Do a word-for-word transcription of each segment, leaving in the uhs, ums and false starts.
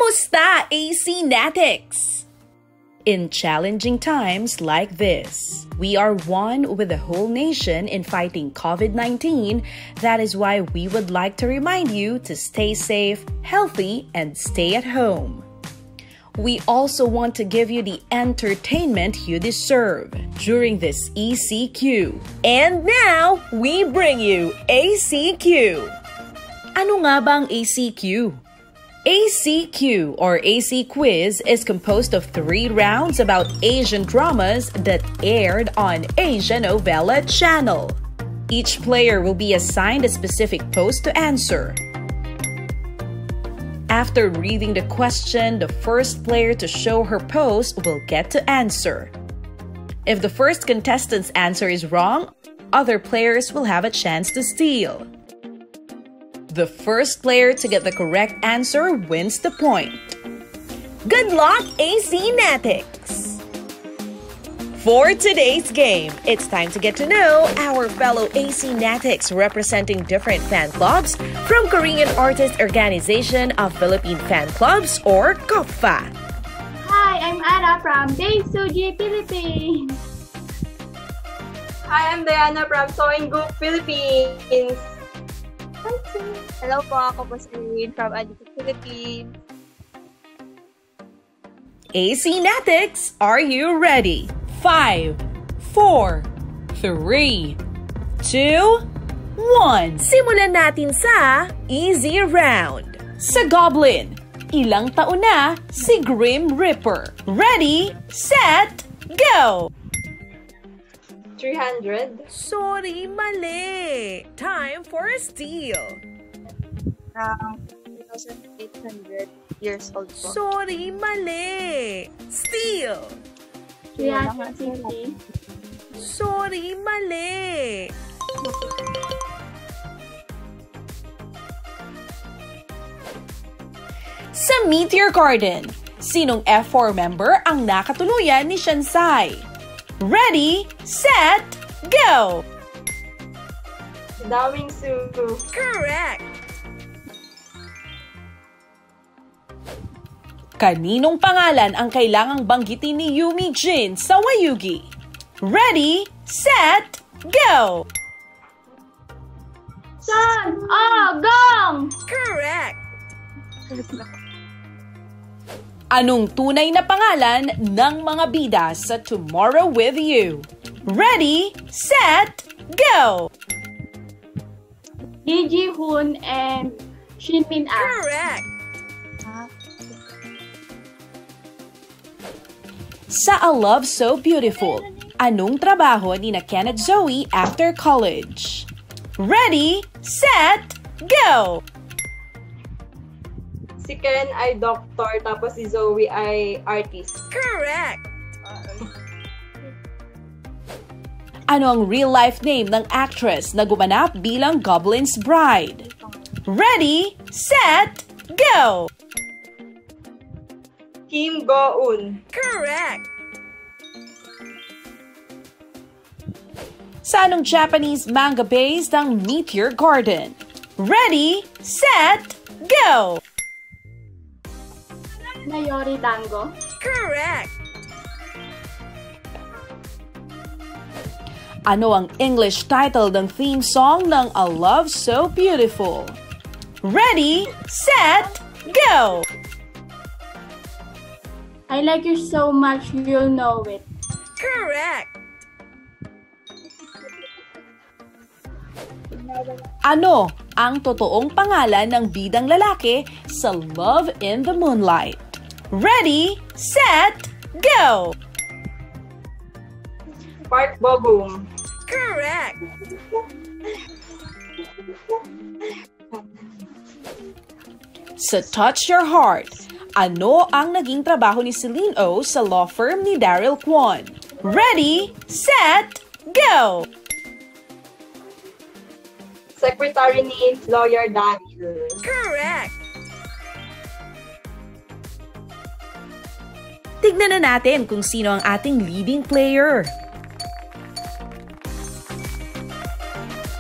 Kamusta, A C Natics? In challenging times like this, we are one with the whole nation in fighting COVID nineteen. That is why we would like to remind you to stay safe, healthy, and stay at home. We also want to give you the entertainment you deserve during this E C Q. And now, we bring you A C Q. Ano nga bang A C Q? A C Q or A C Quiz is composed of three rounds about Asian dramas that aired on Asia Novela Channel. Each player will be assigned a specific post to answer. After reading the question, the first player to show her post will get to answer. If the first contestant's answer is wrong, other players will have a chance to steal. The first player to get the correct answer wins the point. Good luck, A C Natics! For today's game, it's time to get to know our fellow A C Natics representing different fan clubs from Korean Artist Organization of Philippine Fan Clubs or KOFFA. Hi, I'm Ara from Daisuji, Philippines. Hi, I'm Diana from Sewing Group, Philippines. Hello po, ako po si Irene from Aditya, Philippines. A C Natics, are you ready? Five, four, three, two, one. Simulan natin sa easy round. Sa Goblin, ilang taon na si Grim Reaper? Ready, set, go! three hundred. Sorry, mali. Time for a steal. Um, two thousand eight hundred years old po. Sorry, mali. Steal. three hundred fifty. Sorry, mali. Sa Meteor Garden, sinong F four member ang nakatuluyan ni Shansai? Ready, set, go! Dawing Su. Correct! Kaninong pangalan ang kailangang banggitin ni Yumi Jin sa Wayugi? Ready, set, go! Sun! Oh, gong! Correct! Anong tunay na pangalan ng mga bida sa Tomorrow With You? Ready, set, go! Lee Ji-hoon and Shin Min Ah. Correct! Sa A Love So Beautiful, anong trabaho ni na Ken at Zoe after college? Ready, set, go! Si Ken ay doctor, tapos si Zoe ay artist. Correct! Ano ang real-life name ng actress na gumanap bilang Goblin's Bride? Ready, set, go! Kim Go-eun. Correct! Sa anong Japanese manga based ang Meteor Garden? Ready, set, go! Nayori Tango. Correct! Ano ang English title ng theme song ng A Love So Beautiful? Ready, set, go! I like you so much, you'll know it. Correct! Ano ang totoong pangalan ng bidang lalaki sa Love in the Moonlight? Ready, set, go! Park Bo-gum. Correct! Sa Touch Your Heart, ano ang naging trabaho ni Celine O sa law firm ni Daryl Kwon? Ready, set, go! Secretary ni Lawyer Daniel. Correct! Tignan na natin kung sino ang ating leading player.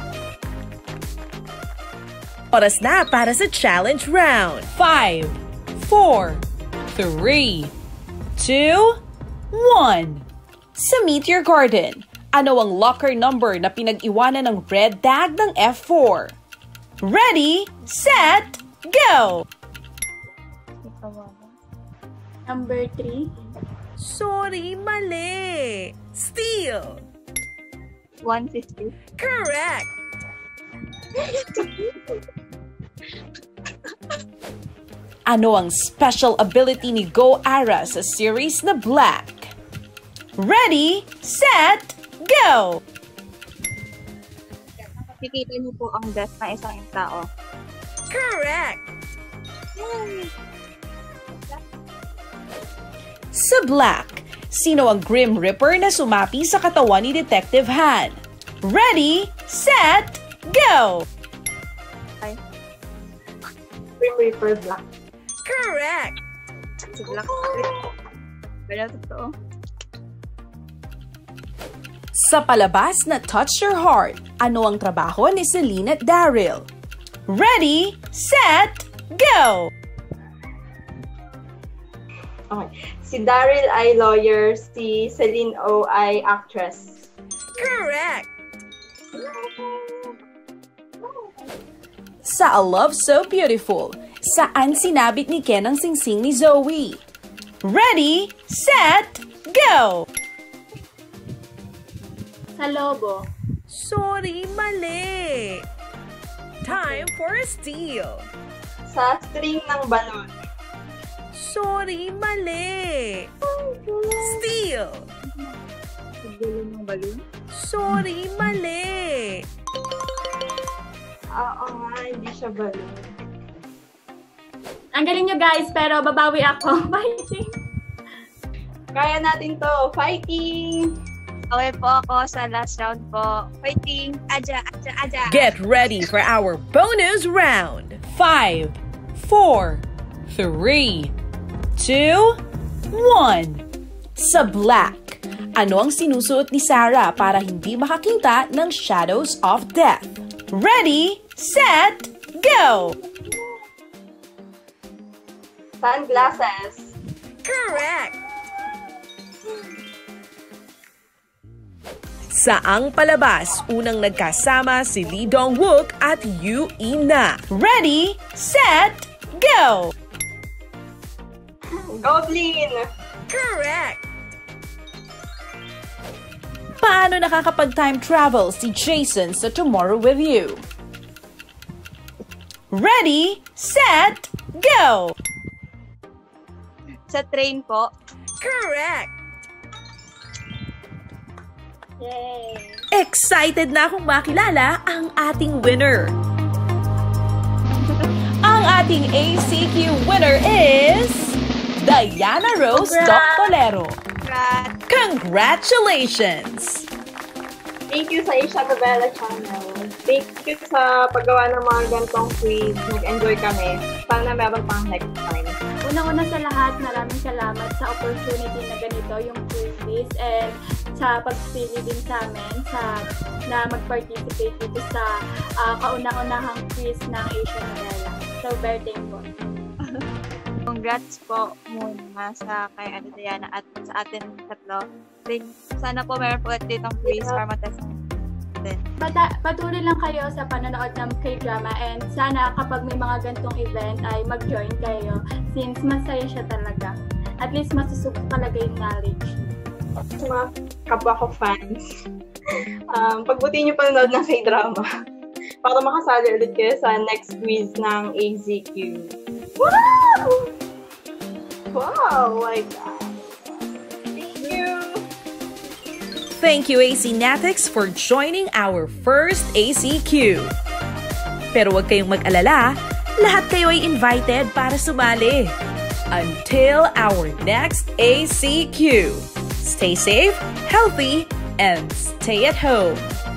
Oras na para sa challenge round. Five, four, three, two, one. Sa Meteor Garden, ano ang locker number na pinag-iwanan ng red tag ng F four? Ready, set, go! Number three. Sorry, mali. Steal. one fifty. Correct. Ano ang special ability ni Go-Ara sa series na Black? Ready, set, go! Nakikita niyo po ang death ng isang tao. Correct. Sa Black, sino ang Grim Reaper na sumapi sa katawan ni Detective Han? Ready, set, go! Ay, Grim Reaper Black. Correct. si Black. Pero totoo. Sa palabas na Touch Your Heart, ano ang trabaho ni Celine at Daryl? Ready, set, go! Okay. Si Daryl ay lawyer, si Celine O ay actress. Correct. Sa A Love So Beautiful, saan sinabit ni Ken ang singsing ni Zoe? Ready, set, go! Sa lobo. Sorry, mali. Time for a steal. Sa string ng balon. Sorry, mali. Steal. Sa dulo ng balloon. Sorry, mali. Oo nga, hindi siya balon. Ang galing nyo guys, pero babawi ako. Fighting! Kaya natin to. Fighting! Okay po ako sa last round po. Fighting! Aja, aja, aja! Get ready for our bonus round. Five, four, three, two, one. Sa Black, ano ang sinusuot ni Sarah para hindi makakita ng Shadows of Death? Ready, set, go! Sunglasses. Correct! Saang palabas unang nagkasama si Lee Dong-wook at Yu Ina? Ready, set, go! Goblin. Correct! Paano nakakapag-time travel si Jason sa Tomorrow With You? Ready, set, go! Sa train po. Correct! Yay! Excited na akong makilala ang ating winner. Ang ating A C Q winner is Diana Rose Doctolero. Congrats! Congratulations! Thank you sa Asia Novela Channel. Thank you sa paggawa ng mga gantong quiz. Nag-enjoy kami. Sana meron pang next time. Unang-una sa lahat, maraming salamat sa opportunity na ganito, yung quiz, and sa pagpili din sa amin sa, na mag-participate dito sa uh, kaunang-unahang quiz ng Asian Novela. So, very thankful. Congrats po muna sa kay ano Diana at sa atin tatlo. Thank, sana po meron po ulit ditong quiz para matest natin. Pata- patuloy lang kayo sa panonood ng K-drama, and sana kapag may mga gantong event ay mag-join kayo since masaya siya talaga. At least masusubok talaga yung knowledge. Sa mga kapwa ko fans, um, pagbuti niyo panonood ng K-drama para makasali ulit kayo sa next quiz ng A Z Q. Wow! Wow! Like that. Thank you! Thank you A C Natix for joining our first A C Q. Pero huwag kayong mag-alala, lahat kayo ay invited para sumali. Until our next A C Q. Stay safe, healthy, and stay at home.